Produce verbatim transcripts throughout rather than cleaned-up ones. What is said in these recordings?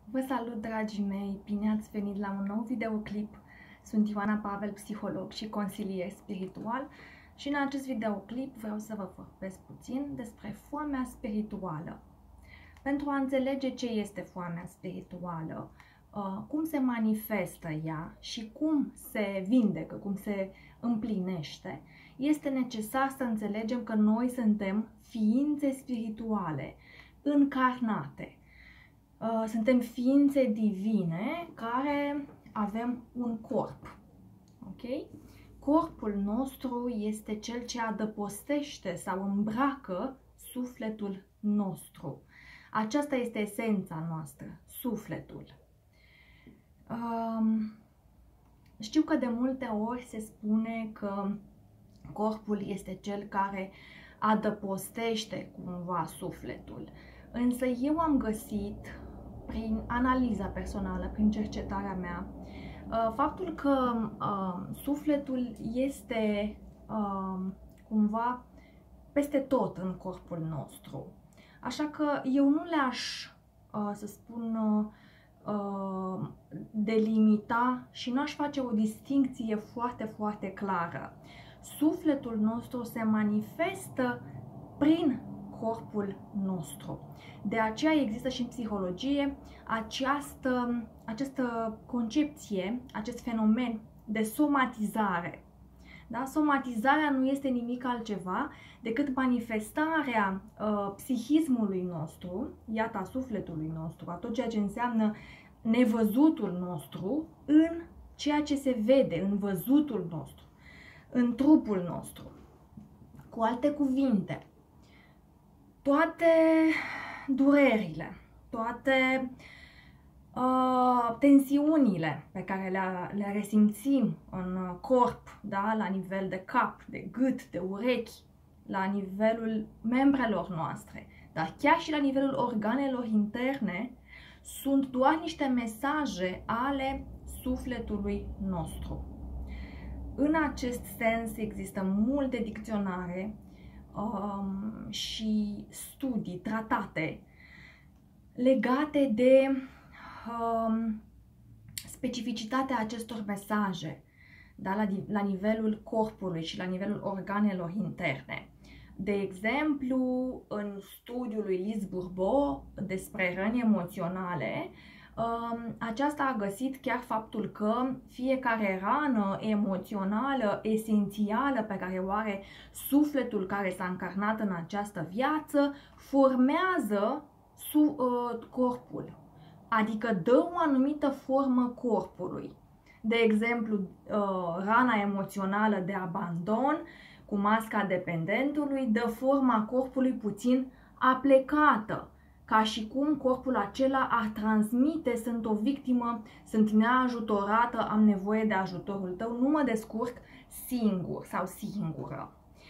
Vă salut, dragii mei! Bine ați venit la un nou videoclip. Sunt Ioana Pavel, psiholog și consilier spiritual și în acest videoclip vreau să vă vorbesc puțin despre foamea spirituală. Pentru a înțelege ce este foamea spirituală, cum se manifestă ea și cum se vindecă, cum se împlinește, este necesar să înțelegem că noi suntem ființe spirituale, încarnate. Suntem ființe divine care avem un corp. Ok? Corpul nostru este cel ce adăpostește sau îmbracă sufletul nostru. Aceasta este esența noastră, sufletul. Um, știu că de multe ori se spune că corpul este cel care adăpostește cumva sufletul. Însă eu am găsit, prin analiza personală, prin cercetarea mea, faptul că uh, sufletul este uh, cumva peste tot în corpul nostru. Așa că eu nu le-aș, uh, să spun, uh, delimita și nu aș face o distincție foarte, foarte clară. Sufletul nostru se manifestă prin corpul nostru. De aceea există și în psihologie această, această concepție, acest fenomen de somatizare. Da? Somatizarea nu este nimic altceva decât manifestarea uh, psihismului nostru, iată, a sufletului nostru, a tot ceea ce înseamnă nevăzutul nostru, în ceea ce se vede, în văzutul nostru, în trupul nostru. Cu alte cuvinte, toate durerile, toate uh, tensiunile pe care le, le resimțim în corp, da? La nivel de cap, de gât, de urechi, la nivelul membrelor noastre, dar chiar și la nivelul organelor interne, sunt doar niște mesaje ale sufletului nostru. În acest sens există multe dicționare Um, și studii, tratate legate de um, specificitatea acestor mesaje, da, la, la nivelul corpului și la nivelul organelor interne. De exemplu, în studiul lui Lise Bourbeau despre răni emoționale, aceasta a găsit chiar faptul că fiecare rană emoțională esențială pe care o are sufletul care s-a încarnat în această viață formează su, uh, corpul, adică dă o anumită formă corpului. De exemplu, uh, rana emoțională de abandon cu masca dependentului dă forma corpului puțin aplecată, ca și cum corpul acela ar transmite: sunt o victimă, sunt neajutorată, am nevoie de ajutorul tău, nu mă descurc singur sau singură.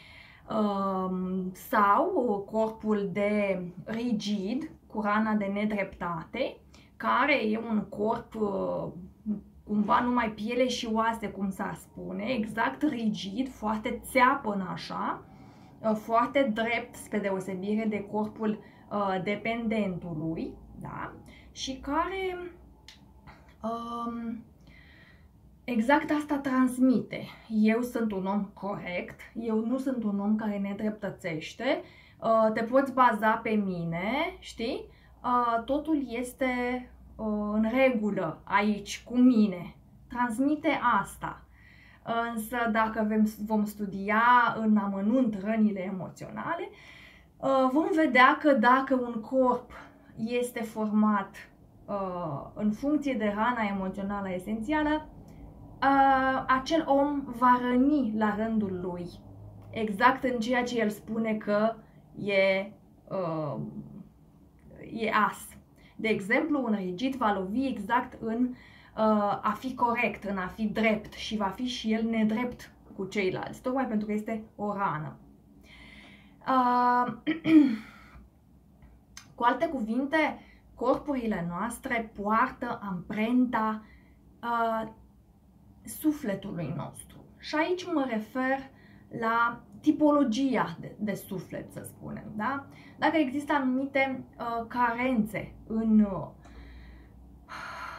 Sau corpul de rigid, cu rana de nedreptate, care e un corp cumva numai piele și oase, cum s-ar spune, exact rigid, foarte țeapăn așa, foarte drept, spre deosebire de corpul dependentului, da? Și care um, exact asta transmite. Eu sunt un om corect, eu nu sunt un om care ne dreptățește, uh, te poți baza pe mine, știi? Uh, totul este uh, în regulă aici cu mine. Transmite asta. Însă dacă vom studia în amănunt rănile emoționale, vom vedea că dacă un corp este format uh, în funcție de rana emoțională esențială, uh, acel om va răni la rândul lui, exact în ceea ce el spune că e, uh, e as. De exemplu, un rigid va lovi exact în uh, a fi corect, în a fi drept, și va fi și el nedrept cu ceilalți, tocmai pentru că este o rană. Uh, cu alte cuvinte, corpurile noastre poartă amprenta uh, sufletului nostru. Și aici mă refer la tipologia de, de suflet, să spunem, da? Dacă există anumite uh, carențe în uh,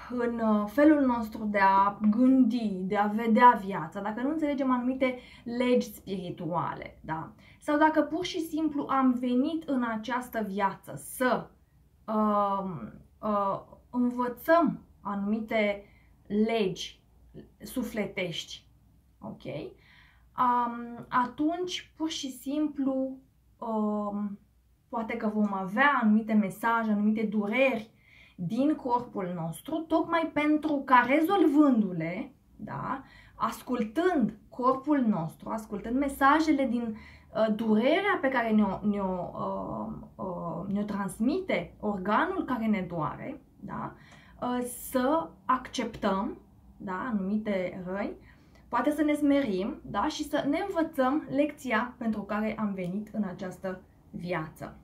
în felul nostru de a gândi, de a vedea viața, dacă nu înțelegem anumite legi spirituale, da? Sau dacă pur și simplu am venit în această viață să uh, uh, învățăm anumite legi sufletești, ok? Um, atunci, pur și simplu, um, poate că vom avea anumite mesaje, anumite dureri din corpul nostru, tocmai pentru ca rezolvându-le, da, ascultând corpul nostru, ascultând mesajele din uh, durerea pe care ne-o, ne-o, uh, uh, ne-o transmite organul care ne doare, da, uh, să acceptăm, da, anumite răni, poate să ne smerim, da, și să ne învățăm lecția pentru care am venit în această viață.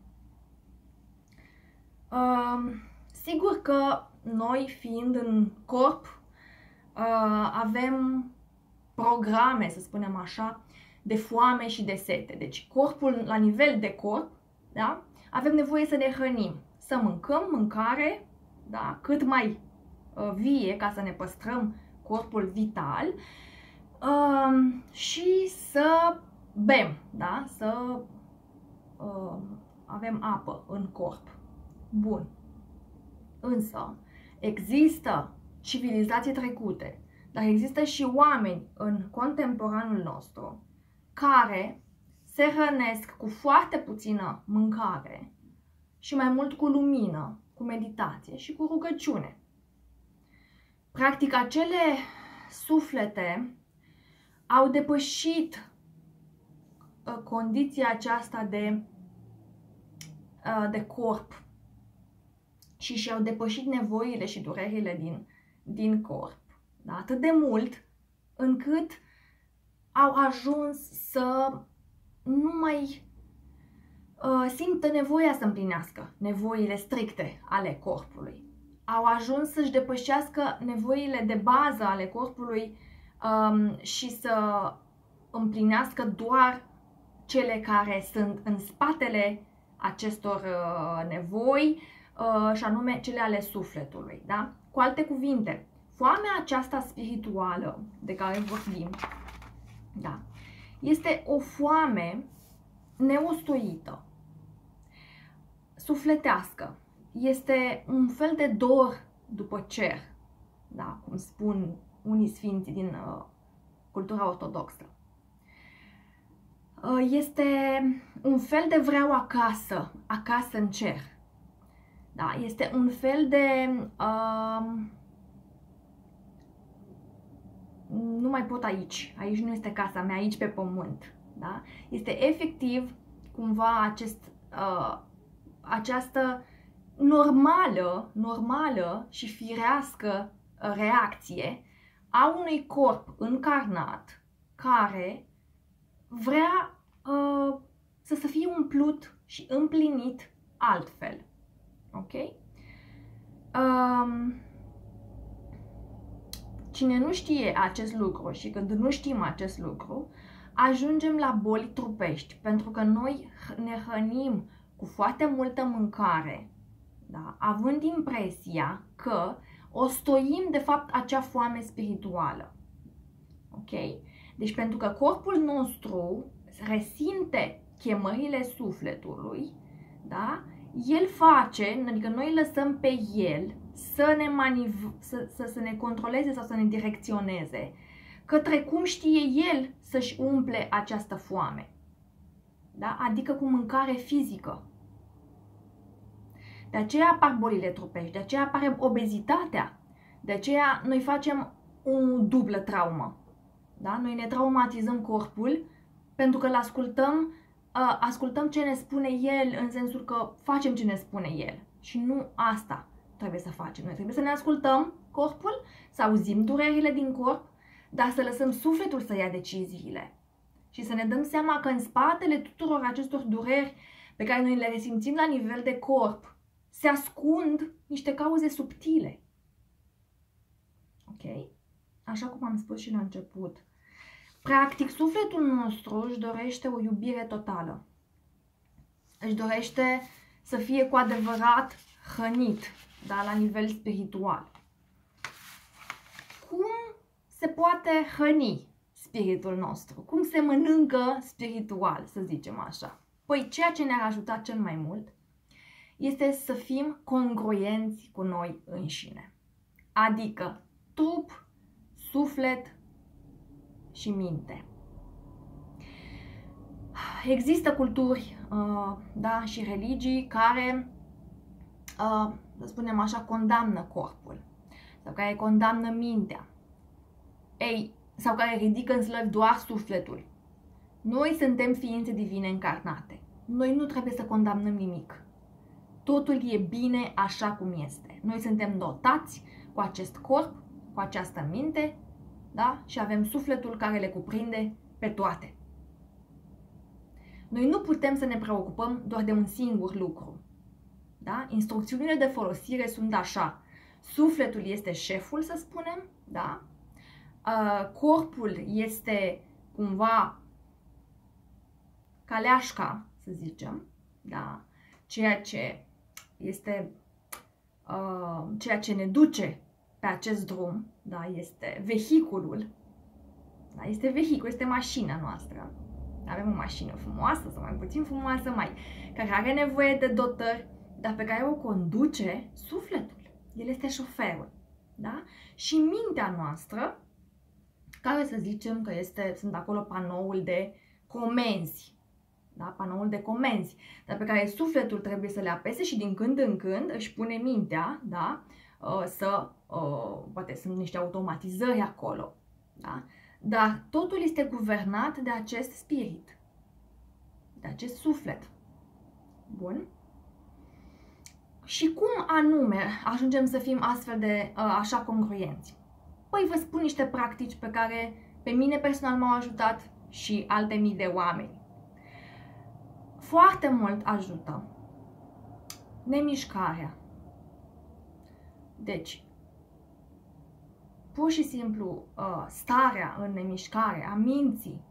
Uh, sigur că noi, fiind în corp, uh, avem programe, să spunem așa, de foame și de sete. Deci corpul, la nivel de corp, da, avem nevoie să ne hrănim, să mâncăm mâncare, da, cât mai uh, vie, ca să ne păstrăm corpul vital, uh, și să bem, da, să uh, avem apă în corp. Bun. Însă, există civilizații trecute, dar există și oameni în contemporanul nostru care se hrănesc cu foarte puțină mâncare și mai mult cu lumină, cu meditație și cu rugăciune. Practic, acele suflete au depășit uh, condiția aceasta de, uh, de corp și și-au depășit nevoile și durerile din, din corp. Da? Atât de mult încât au ajuns să nu mai uh, simtă nevoia să împlinească nevoile stricte ale corpului. Au ajuns să-și depășească nevoile de bază ale corpului um, și să împlinească doar cele care sunt în spatele acestor uh, nevoi, uh, și anume cele ale sufletului. Da? Cu alte cuvinte, foamea aceasta spirituală de care vorbim, da, este o foame neostoită, sufletească. Este un fel de dor după cer, da, cum spun unii sfinți din uh, cultura ortodoxă. Uh, este un fel de vreau acasă, acasă în cer. Da, este un fel de uh, nu mai pot aici, aici nu este casa mea, aici pe pământ. Da? Este efectiv cumva acest, uh, această normală, normală și firească reacție a unui corp încarnat care vrea uh, să, să fie umplut și împlinit altfel. Ok? Um, Cine nu știe acest lucru și când nu știm acest lucru, ajungem la boli trupești, pentru că noi ne hrănim cu foarte multă mâncare, da? Având impresia că ostoim de fapt acea foame spirituală. Ok? Deci pentru că corpul nostru resimte chemările sufletului, da? El face, adică noi îl lăsăm pe el să ne, maniv să, să, să ne controleze sau să ne direcționeze către cum știe el să-și umple această foame. Da? Adică cu mâncare fizică. De aceea apar bolile trupești, de aceea apare obezitatea, de aceea noi facem o dublă traumă. Da? Noi ne traumatizăm corpul pentru că îl ascultăm, uh, ascultăm ce ne spune el, în sensul că facem ce ne spune el. Și nu asta trebuie să facem. Noi trebuie să ne ascultăm corpul, să auzim durerile din corp, dar să lăsăm sufletul să ia deciziile. Și să ne dăm seama că în spatele tuturor acestor dureri pe care noi le resimțim la nivel de corp, se ascund niște cauze subtile. Ok? Așa cum am spus și la început. Practic, sufletul nostru își dorește o iubire totală. Își dorește să fie cu adevărat hrănit, da, la nivel spiritual. cum se poate hrăni spiritul nostru, cum se mănâncă spiritual, să zicem așa. Păi ceea ce ne-ar ajuta cel mai mult este să fim congruenți cu noi înșine. Adică trup, suflet și minte. Există culturi uh, da, și religii care, uh, să spunem așa, condamnă corpul sau care condamnă mintea. Ei, sau care ridică în slăvi doar sufletul. Noi suntem ființe divine încarnate. Noi nu trebuie să condamnăm nimic. Totul e bine așa cum este. Noi suntem dotați cu acest corp, cu această minte, da? Și avem sufletul care le cuprinde pe toate. Noi nu putem să ne preocupăm doar de un singur lucru. Da? Instrucțiunile de folosire sunt așa. Sufletul este șeful, să spunem, da? Uh, corpul este cumva caleașca, să zicem, da? Ceea ce este uh, ceea ce ne duce pe acest drum, da? Este vehiculul, da? Este vehicul, este mașina noastră. Avem o mașină frumoasă sau mai puțin frumoasă, mai care are nevoie de dotări, dar pe care o conduce sufletul. El este șoferul, da? Și mintea noastră, care să zicem că este, sunt acolo panoul de comenzi, da? Panoul de comenzi, dar pe care sufletul trebuie să le apese și din când în când își pune mintea, da? Să, poate sunt niște automatizări acolo, da? Dar totul este guvernat de acest spirit, de acest suflet. Bun? Și cum anume ajungem să fim astfel de așa congruenți? Păi vă spun niște practici pe care pe mine personal m-au ajutat și alte mii de oameni. Foarte mult ajută nemișcarea. Deci, pur și simplu, starea în nemișcare a minții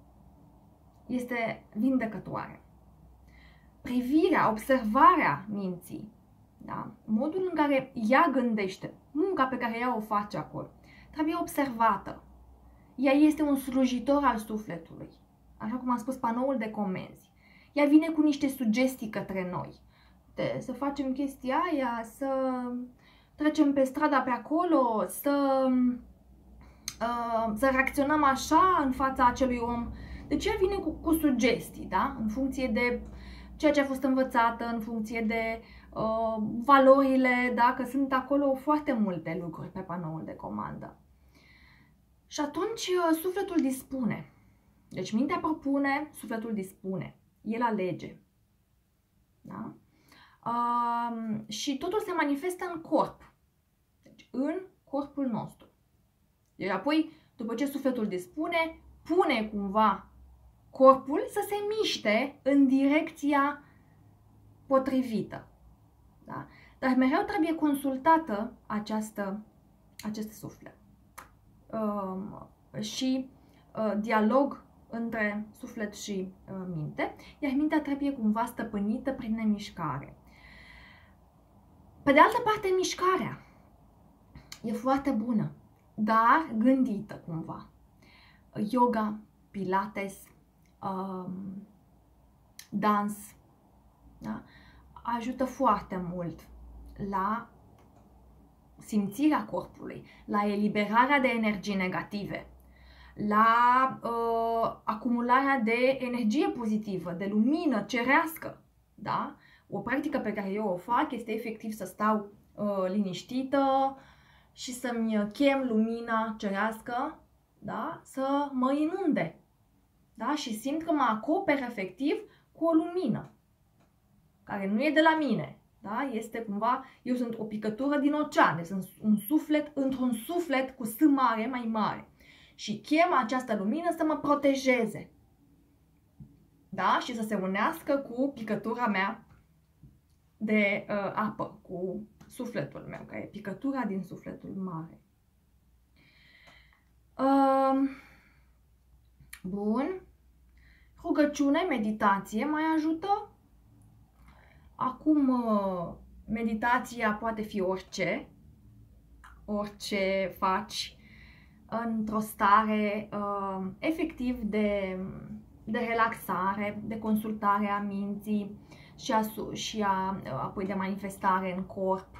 este vindecătoare. Privirea, observarea minții, da? Modul în care ea gândește, munca pe care ea o face acolo, trebuie observată. Ea este un slujitor al sufletului, așa cum am spus, panoul de comenzi. Ea vine cu niște sugestii către noi, de să facem chestia aia, să trecem pe strada pe acolo, să, uh, să reacționăm așa în fața acelui om. Deci ea vine cu, cu sugestii, da? În funcție de ceea ce a fost învățată, în funcție de uh, valorile, da? Că sunt acolo foarte multe lucruri pe panoul de comandă. Și atunci uh, sufletul dispune. Deci mintea propune, sufletul dispune. El alege. Da? Uh, și totul se manifestă în corp. Deci în corpul nostru. Iar apoi, după ce sufletul dispune, pune cumva corpul să se miște în direcția potrivită. Da? Dar mereu trebuie consultată această, acest suflet. Uh, și uh, dialog între suflet și uh, minte, iar mintea trebuie cumva stăpânită prin nemișcare. Pe de altă parte, mișcarea e foarte bună, dar gândită cumva. Yoga, pilates, um, dans, da? Ajută foarte mult la simțirea corpului, la eliberarea de energii negative, la uh, acumularea de energie pozitivă, de lumină cerească. Da? O practică pe care eu o fac este efectiv să stau uh, liniștită și să-mi chem lumina cerească, da? Să mă inunde. Da? Și simt că mă acoper efectiv cu o lumină care nu e de la mine. Da? Este cumva, eu sunt o picătură din ocean, sunt un suflet într-un suflet cu S mare mai mare. Și chem această lumină să mă protejeze. Da? Și să se unească cu picătura mea de uh, apă, cu sufletul meu, care e picătura din sufletul mare. Uh, bun. Rugăciune, meditație mai ajută. Acum, meditația poate fi orice, orice faci, într-o stare uh, efectiv de, de relaxare, de consultare a minții și a, și a apoi de manifestare în corp,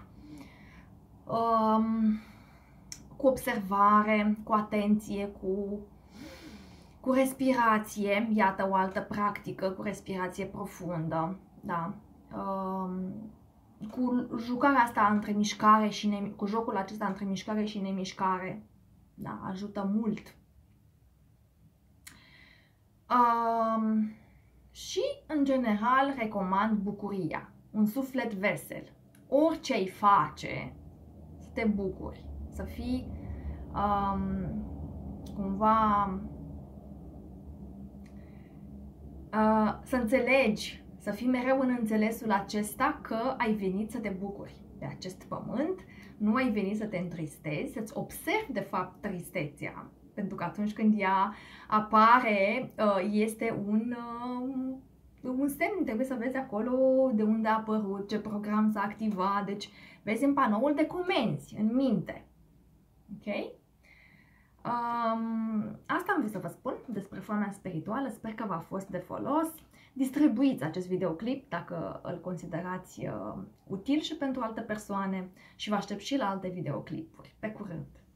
um, cu observare, cu atenție, cu, cu respirație, iată o altă practică, cu respirație profundă, da? Um, cu jucarea asta între mișcare și ne, cu jocul acesta între mișcare și nemișcare, da, ajută mult. Um, și, în general, recomand bucuria, un suflet vesel. Orice ai face, să te bucuri, să fii um, cumva, uh, să înțelegi, să fii mereu în înțelesul acesta că ai venit să te bucuri de acest pământ, nu ai venit să te întristezi, să-ți observi de fapt tristețea, pentru că atunci când ea apare, este un, un semn, trebuie să vezi acolo de unde a apărut, ce program s-a activat, deci vezi în panoul de comenzi, în minte. Ok? Um, asta am vrut să vă spun despre foamea spirituală, sper că v-a fost de folos. Distribuiți acest videoclip dacă îl considerați uh, util și pentru alte persoane și vă aștept și la alte videoclipuri. Pe curând!